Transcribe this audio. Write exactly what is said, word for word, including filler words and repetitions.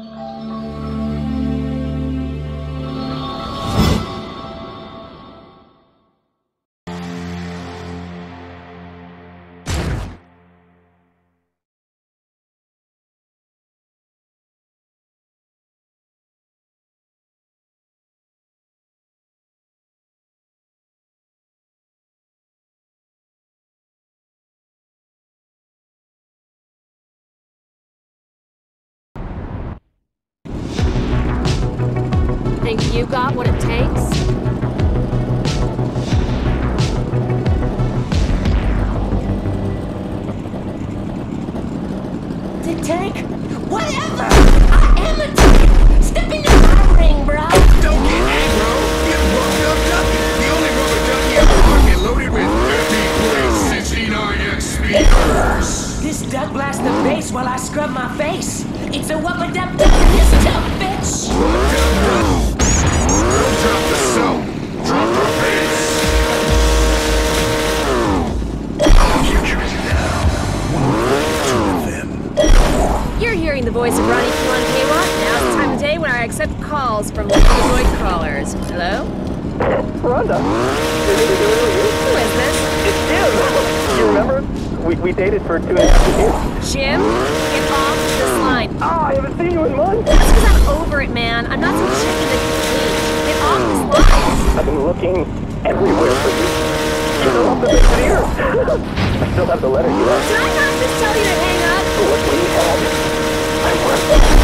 Think you got what it takes? The tank? Whatever! I am a tank! Step into my ring, bro! Don't get aggro! Get worked up, ducky! The only rubber ducky ever fucking loaded with heavy sixty-nine X speakers! This duck blasts the bass while I scrub my face! It's a wubba dub duck in this tough bitch! Wubba dub dub! Don't drop the soap! Drop the bass! The future is now. Two of them. You're hearing the voice of Ronnie Q on K-Watt. Now's the time of day when I accept calls from Android callers. Hello? Rhonda, Who is this? it's Jim. You remember? We, we dated for two and a half years. Jim? Get off this line. Ah, I haven't seen you in months. That's because I'm over it, man. I'm not some chicken that can change. Get off this line. I've been looking everywhere for you. You still have the picture. I still have the letter you left. Did I not just tell you to hang up? What we had. I worked.